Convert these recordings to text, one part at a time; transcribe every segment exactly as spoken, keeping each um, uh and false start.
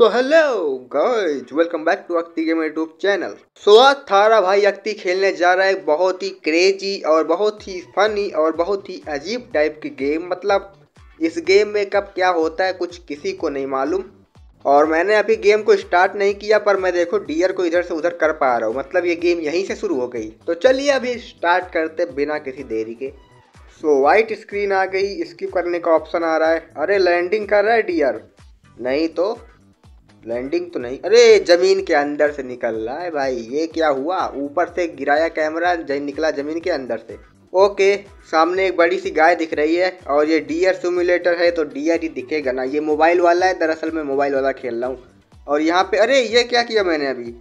So hello guys, welcome back to अक्ति game YouTube channel. So आज थारा भाई अक्ति खेलने जा रहा है बहुत ही क्रेजी और बहुत ही फनी और बहुत ही अजीब टाइप की गेम। मतलब इस गेम में कब क्या होता है कुछ किसी को नहीं मालूम। और मैंने अभी गेम को स्टार्ट नहीं किया, पर मैं देखो डियर को इधर से उधर कर पा रहा हूँ। मतलब ये गेम यहीं से शुरू हो गई। तो चलिए अभी स्टार्ट करते बिना किसी देरी के। सो वाइट स्क्रीन आ गई, स्किप करने का ऑप्शन आ रहा है। अरे लैंडिंग कर रहा है डियर? नहीं तो लैंडिंग तो नहीं। अरे जमीन के अंदर से निकल रहा है भाई, ये क्या हुआ? ऊपर से गिराया कैमरा, निकला जमीन के अंदर से। ओके, सामने एक बड़ी सी गाय दिख रही है और ये डियर सिमुलेटर है तो डियर ही दिखेगा ना। ये मोबाइल वाला है, दरअसल मैं मोबाइल वाला खेल रहा हूँ। और यहाँ पे अरे ये क्या किया मैंने अभी?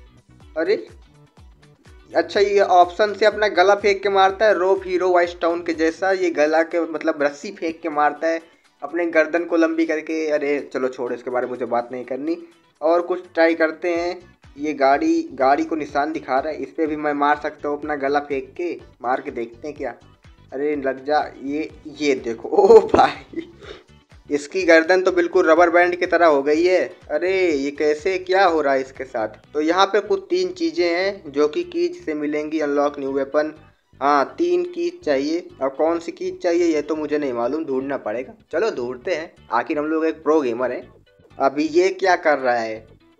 अरे अच्छा, ये ऑप्शन से अपना गला फेंक के मारता है, रोप हीरो वाइस टाउन के जैसा। ये गला के मतलब रस्सी फेंक के मारता है अपने गर्दन को लंबी करके। अरे चलो छोड़, इसके बारे में मुझे बात नहीं करनी। और कुछ ट्राई करते हैं। ये गाड़ी गाड़ी को निशान दिखा रहा है, इस पर भी मैं मार सकता हूँ अपना गला फेंक के। मार के देखते हैं क्या। अरे लग जा। ये ये देखो, ओ भाई इसकी गर्दन तो बिल्कुल रबर बैंड की तरह हो गई है। अरे ये कैसे, क्या हो रहा है इसके साथ? तो यहाँ पे कुछ तीन चीज़ें हैं जो कि कीज से मिलेंगी। अनलॉक न्यू वेपन, हाँ तीन कीज चाहिए। और कौन सी कीज चाहिए ये तो मुझे नहीं मालूम, ढूंढना पड़ेगा। चलो ढूंढते हैं, आखिर हम लोग एक प्रो गेमर हैं। अभी ये क्या कर रहा है?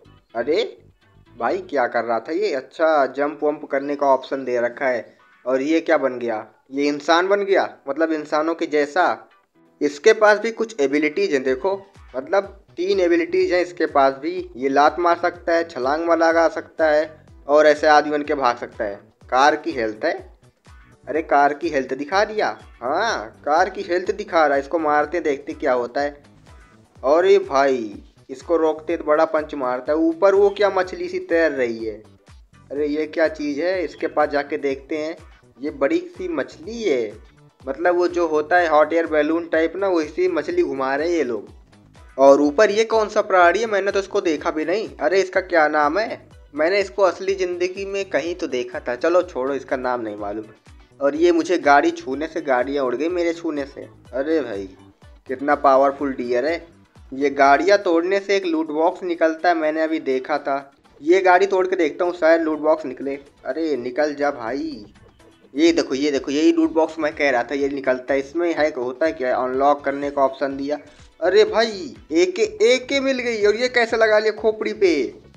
अरे भाई क्या कर रहा था ये? अच्छा, जंप वंप करने का ऑप्शन दे रखा है। और ये क्या बन गया? ये इंसान बन गया, मतलब इंसानों के जैसा। इसके पास भी कुछ एबिलिटीज हैं देखो, मतलब तीन एबिलिटीज हैं इसके पास भी। ये लात मार सकता है, छलांग मार लगा सकता है और ऐसे आदमी बन के भाग सकता है। कार की हेल्थ है। अरे कार की हेल्थ दिखा दिया। हाँ कार की हेल्थ दिखा रहा है। इसको मारते देखते क्या होता है। और ये भाई इसको रोकते तो बड़ा पंच मारता है। ऊपर वो क्या मछली सी तैर रही है? अरे ये क्या चीज़ है? इसके पास जाके देखते हैं। ये बड़ी सी मछली है, मतलब वो जो होता है हॉट एयर बैलून टाइप ना, वैसी मछली घुमा रहे हैं ये लोग। और ऊपर ये कौन सा प्राणी है? मैंने तो इसको देखा भी नहीं। अरे इसका क्या नाम है? मैंने इसको असली ज़िंदगी में कहीं तो देखा था। चलो छोड़ो, इसका नाम नहीं मालूम। और ये मुझे गाड़ी छूने से गाड़ियाँ उड़ गई मेरे छूने से। अरे भाई कितना पावरफुल डियर है। ये गाड़ियाँ तोड़ने से एक लूट बॉक्स निकलता है, मैंने अभी देखा था। ये गाड़ी तोड़ के देखता हूँ, शायद लूट बॉक्स निकले। अरे निकल जा भाई। ये देखो ये देखो, यही लूट बॉक्स मैं कह रहा था, ये निकलता है। इसमें है होता है क्या? अनलॉक करने का ऑप्शन दिया। अरे भाई एक एक मिल गई। और ये कैसे लगा लिया खोपड़ी पे?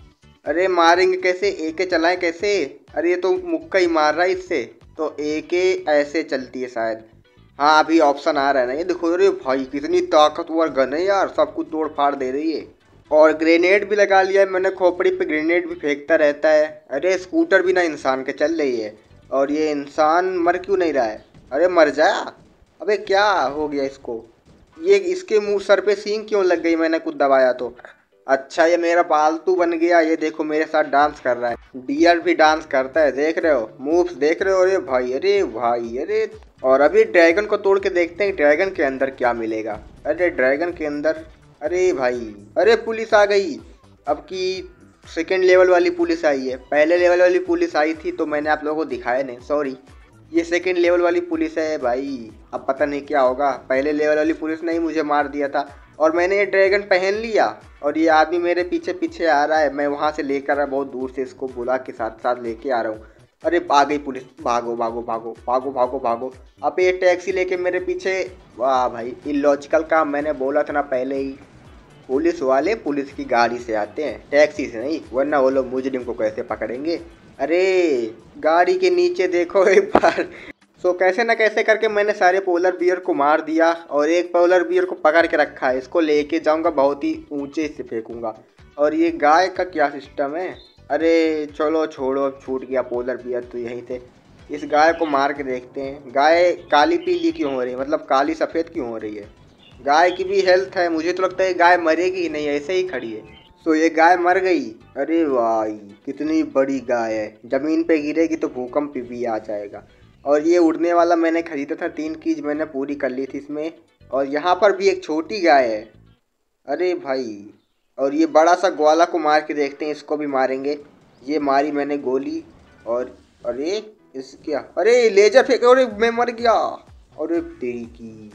अरे मारेंगे कैसे? एके चलाएं कैसे? अरे ये तो मुक्का ही मार रहा है इससे। तो एके ऐसे चलती है शायद। हाँ अभी ऑप्शन आ रहा है ना, ये देखो। अरे भाई कितनी ताकतवर गन है यार, सब कुछ तोड़ फाड़ दे रही है। और ग्रेनेड भी लगा लिया है मैंने, खोपड़ी पे ग्रेनेड भी फेंकता रहता है। अरे स्कूटर भी ना इंसान के चल रही है। और ये इंसान मर क्यों नहीं रहा है? अरे मर जा। अबे क्या हो गया इसको? ये इसके मुंह सर पे सींग क्यों लग गई? मैंने कुछ दबाया तो। अच्छा ये मेरा पालतू बन गया। ये देखो मेरे साथ डांस कर रहा है। डियर भी डांस करता है, देख रहे हो? मूव्स देख रहे हो? अरे भाई अरे भाई अरे। और अभी ड्रैगन को तोड़ के देखते हैं ड्रैगन के अंदर क्या मिलेगा। अरे ड्रैगन के अंदर, अरे भाई अरे पुलिस आ गई। अब की सेकेंड लेवल वाली पुलिस आई है। पहले लेवल वाली पुलिस आई थी तो मैंने आप लोगों को दिखाया नहीं, सॉरी। ये सेकेंड लेवल वाली पुलिस है भाई। अब पता नहीं क्या होगा। पहले लेवल वाली पुलिस ने ही मुझे मार दिया था। और मैंने ये ड्रैगन पहन लिया और ये आदमी मेरे पीछे पीछे आ रहा है। मैं वहाँ से लेकर बहुत दूर से इसको बुला के साथ साथ लेके आ रहा हूँ। अरे आ गई पुलिस, भागो भागो भागो भागो भागो भागो। अब ये टैक्सी लेके मेरे पीछे। वाह भाई इलॉजिकल काम, मैंने बोला था ना पहले ही। पुलिस वाले पुलिस की गाड़ी से आते हैं, टैक्सी से नहीं, वरना वो लोग मुजरिम को कैसे पकड़ेंगे। अरे गाड़ी के नीचे देखो एक बार। सो कैसे ना कैसे करके मैंने सारे पोलर बियर को मार दिया और एक पोलर बियर को पकड़ के रखा है। इसको लेके जाऊंगा, बहुत ही ऊंचे से फेंकूंगा। और ये गाय का क्या सिस्टम है? अरे चलो छोड़ो, छूट गया पोलर बियर तो यहीं से। इस गाय को मार के देखते हैं। गाय काली पीली क्यों हो रही है, मतलब काली सफ़ेद क्यों हो रही है? गाय की भी हेल्थ है, मुझे तो लगता है गाय मरेगी ही नहीं, ऐसे ही खड़ी है। तो ये गाय मर गई। अरे भाई कितनी बड़ी गाय है, ज़मीन पे गिरेगी तो भूकंप भी आ जाएगा। और ये उड़ने वाला मैंने खरीदा था, तीन कीज मैंने पूरी कर ली थी इसमें। और यहाँ पर भी एक छोटी गाय है। अरे भाई, और ये बड़ा सा ग्वाला को मार के देखते हैं, इसको भी मारेंगे। ये मारी मैंने गोली। और अरे इस क्या, अरे लेजर फेंक, अरे मैं मर गया। अरे तेरी की,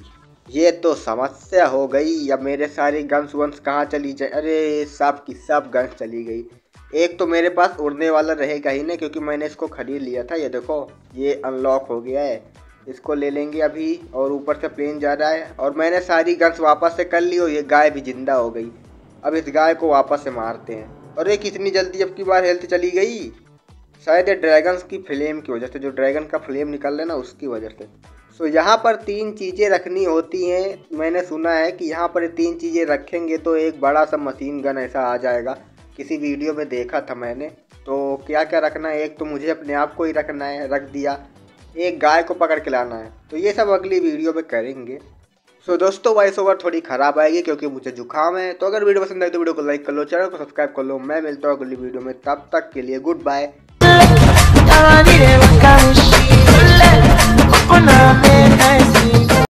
ये तो समस्या हो गई। अब मेरे सारी गन्स वंस कहाँ चली जाए? अरे सब की सब गन्स चली गई। एक तो मेरे पास उड़ने वाला रहेगा ही नहीं, क्योंकि मैंने इसको खरीद लिया था। ये देखो ये अनलॉक हो गया है, इसको ले लेंगे अभी। और ऊपर से प्लेन जा रहा है और मैंने सारी गन्स वापस से कर ली और ये गाय भी जिंदा हो गई। अब इस गाय को वापस से मारते हैं। अरे कितनी जल्दी अब की बार हेल्थ चली गई। शायद ये ड्रैगन्स की फ्लेम की वजह से, जो ड्रैगन का फ्लेम निकल रहा है ना उसकी वजह से। सो यहाँ पर तीन चीज़ें रखनी होती हैं। मैंने सुना है कि यहाँ पर तीन चीज़ें रखेंगे तो एक बड़ा सा मशीन गन ऐसा आ जाएगा। किसी वीडियो में देखा था मैंने। तो क्या क्या रखना है? एक तो मुझे अपने आप को ही रखना है, रख दिया। एक गाय को पकड़ के लाना है। तो ये सब अगली वीडियो में करेंगे। सो दोस्तों वॉइस ओवर थोड़ी ख़राब आएगी क्योंकि मुझे जुकाम है। तो अगर वीडियो पसंद आए तो वीडियो को लाइक कर लो, चैनल को सब्सक्राइब कर लो। मैं मिलता हूँ अगली वीडियो में, तब तक के लिए गुड बाय।